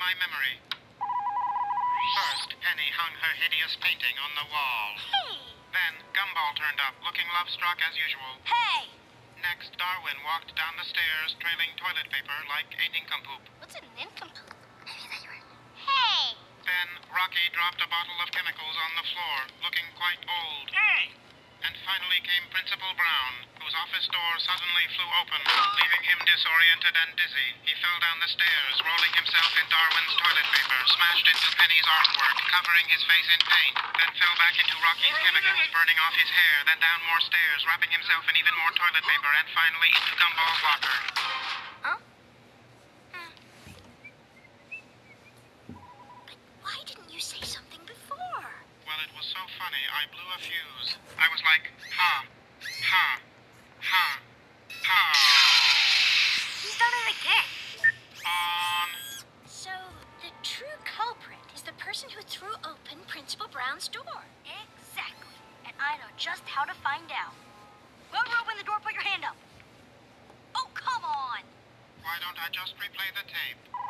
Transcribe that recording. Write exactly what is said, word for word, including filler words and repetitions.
my memory. First, Penny hung her hideous painting on the wall. Hey! Then, Gumball turned up, looking love-struck as usual. Hey! Next, Darwin walked down the stairs, trailing toilet paper like a nincompoop. What's a nincompoop? I mean that you were... Hey! Then, Rocky dropped a bottle of chemicals on the floor, looking quite old. Hey! And finally came Principal Brown, whose office door suddenly flew open, leaving him disoriented and dizzy. He fell down the stairs, rolling himself in Darwin's toilet paper, smashed into Penny's artwork, covering his face in paint, then fell back into Rocky's chemicals, burning off his hair, then down more stairs, wrapping himself in even more toilet paper, and finally into Gumball's locker. Huh? Hmm. But why didn't you say something before? Well, it was so funny, I blew a fuse. I was like, ha, ha, ha, ha. He's done it again. On. So, the true culprit is the person who threw open Principal Brown's door. Exactly. And I know just how to find out. Whoever opened the door, put your hand up. Oh, come on. Why don't I just replay the tape?